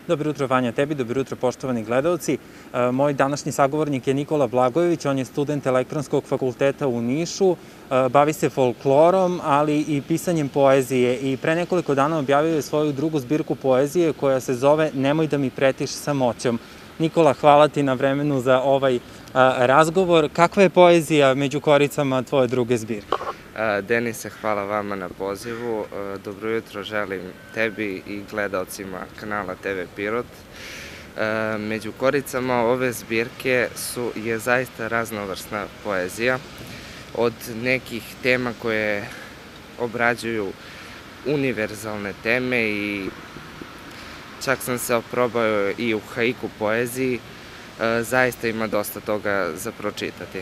Dobro jutro, Vanja, tebi, dobro jutro, poštovani gledalci. Moj današnji sagovornik je Nikola Blagojević, on je student Elektronskog fakulteta u Nišu, bavi se folklorom, ali i pisanjem poezije i pre nekoliko dana objavio je svoju drugu zbirku poezije koja se zove Nemoj da mi pretiš samoćom. Nikola, hvala ti na vremenu za ovaj razgovor. Kakva je poezija među koricama tvoje druge zbirke? Denise, hvala vama na pozivu. Dobro jutro želim tebi i gledalcima kanala TV Pirot. Među koricama ove zbirke je zaista raznovrsna poezija. Od nekih tema koje obrađuju univerzalne teme i čak sam se oprobao i u haiku poeziji. Zaista ima dosta toga za pročitati.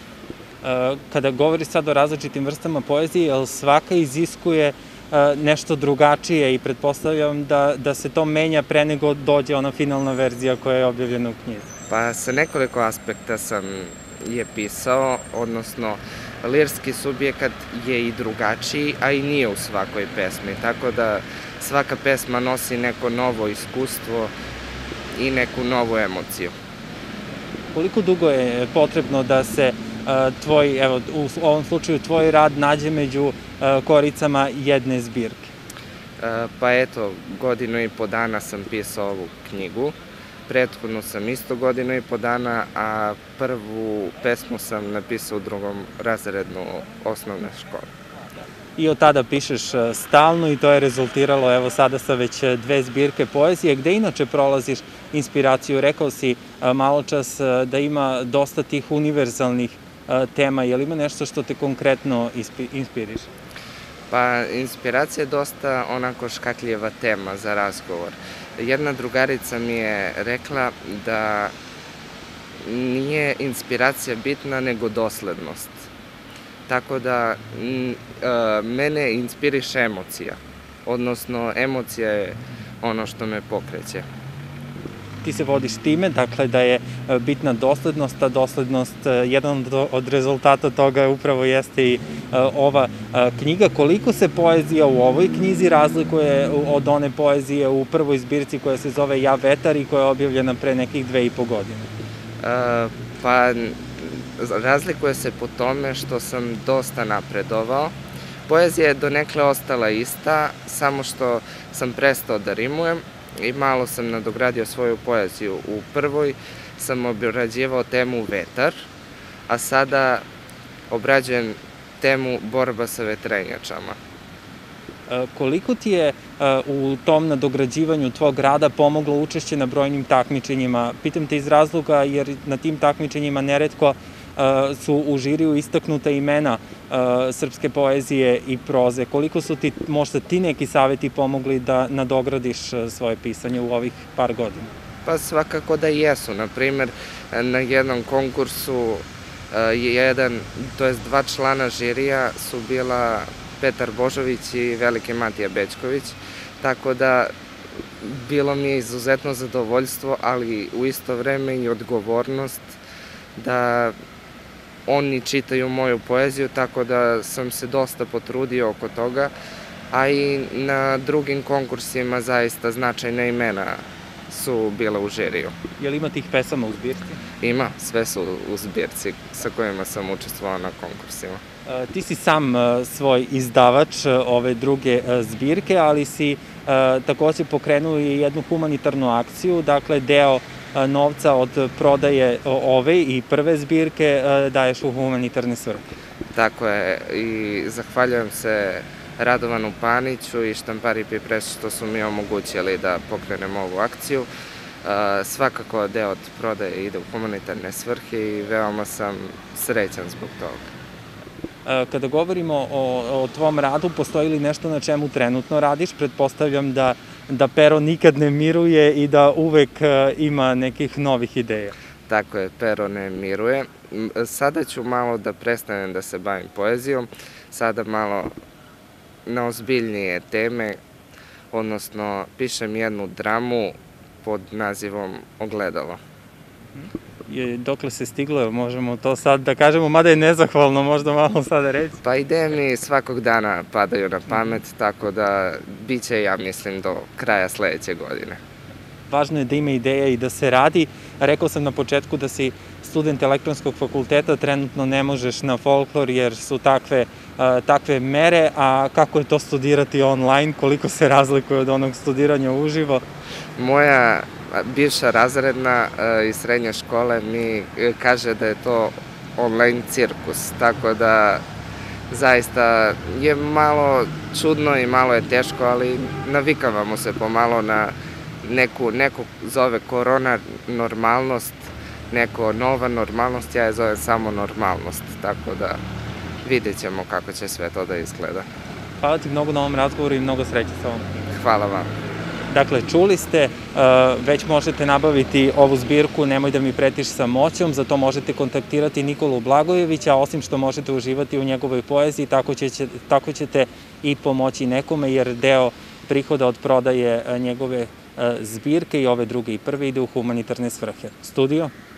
Kada govori sad o različitim vrstama poezije, jel svaka iziskuje nešto drugačije i pretpostavljam da se to menja pre nego dođe ona finalna verzija koja je objavljena u knjizi? Pa sa nekoliko aspekta sam je pisao, odnosno lirski subjekat je i drugačiji, a i nije u svakoj pesmi, tako da svaka pesma nosi neko novo iskustvo i neku novu emociju. Koliko dugo je potrebno da se tvoj, evo u ovom slučaju tvoj rad nađe među koricama jedne zbirke? Pa eto, 1,5 godina sam pisao ovu knjigu, prethodnu sam isto 1,5 godina, a prvu pesmu sam napisao u 2. razredu osnovne škole. I od tada pišeš stalno i to je rezultiralo evo sada sa već 2 zbirke poezije. Gde inače prolaziš inspiraciju? Rekao si malo čas da ima dosta tih univerzalnih tema. Je li ima nešto što te konkretno inspiriše? Pa inspiracija je dosta onako škakljeva tema za razgovor. Jedna drugarica mi je rekla da nije inspiracija bitna nego doslednost. Tako da mene inspiriše emocija, odnosno emocija je ono što me pokreće. Ti se vodiš time, dakle da je bitna doslednost, a doslednost, jedan od rezultata toga upravo jeste i ova knjiga. Koliko se poezija u ovoj knjizi razlikuje od one poezije u prvoj zbirci koja se zove Ja vetar i koja je objavljena pre nekih 2,5 godine? Pa razlikuje se po tome što sam dosta napredovao. Poezija je donekle ostala ista, samo što sam prestao da rimujem i malo sam nadogradio svoju poeziju. U prvoj sam obrađivao temu vetar, a sada obrađujem temu borba sa vetrenjačama. Koliko ti je u tom nadograđivanju tvog rada pomoglo učešće na brojnim takmičenjima? Pitam te iz razloga jer na tim takmičenjima neretko su u žiriju istaknuta imena srpske poezije i proze. Koliko su ti možda ti neki saveti pomogli da nadogradiš svoje pisanje u ovih par godina? Pa svakako da jesu. Naprimer, na jednom konkursu 2 člana žirija su bila Petar Božović i veliki Matija Bećković, tako da bilo mi je izuzetno zadovoljstvo, ali u isto vreme i odgovornost da oni čitaju moju poeziju, tako da sam se dosta potrudio oko toga, a i na drugim konkursima zaista značajna imena su bila u žiriju. Je li ima tih pesama u zbirci? Ima, sve su u zbirci sa kojima sam učestvovao na konkursima. Ti si sam svoj izdavač ove druge zbirke, ali si takođe pokrenuo i jednu humanitarnu akciju, dakle deo novca od prodaje ove i prve zbirke daješ u humanitarne svrhe. Tako je, i zahvaljujem se Radovanu Paniću i Štampari Pipreš što su mi omogućili da pokrenem ovu akciju. Svakako deo od prodaje ide u humanitarne svrhe i veoma sam srećan zbog toga. Kada govorimo o tvom radu, postoji li nešto na čemu trenutno radiš? Pretpostavljam da pero nikad ne miruje i da uvek ima nekih novih ideja. Tako je, pero ne miruje. Sada ću malo da prestanem da se bavim poezijom, sada malo na ozbiljnije teme, odnosno pišem jednu dramu pod nazivom Ogledalo. Dokle se stiglo, možemo to sad da kažemo, mada je nezahvalno možda malo sada reći? Pa ideje mi svakog dana padaju na pamet, tako da bit će, ja mislim, do kraja sledeće godine. važno je da ima ideja i da se radi. Rekao sam na početku da si student elektronskog fakulteta, trenutno ne možeš na folklor jer su takve mere, a kako je to studirati online, koliko se razlikuje od onog studiranja uživo? Moja bivša razredna iz srednje škole mi kaže da je to online cirkus, tako da zaista je malo čudno i malo je teško, ali navikavamo se pomalo na neko zove korona normalnost, neko nova normalnost, ja je zovem samo normalnost, tako da vidjet ćemo kako će sve to da izgleda. Hvala ti mnogo na ovom razgovoru i mnogo sreće sa ovom. Hvala vam. Dakle, čuli ste, već možete nabaviti ovu zbirku Nemoj da mi pretiš samoćom, za to možete kontaktirati Nikolu Blagojevića, osim što možete uživati u njegovoj poeziji, tako ćete i pomoći nekome, jer deo prihoda od prodaje njegove zbirke i ove druge i prve ide u humanitarne svrhe. Studio?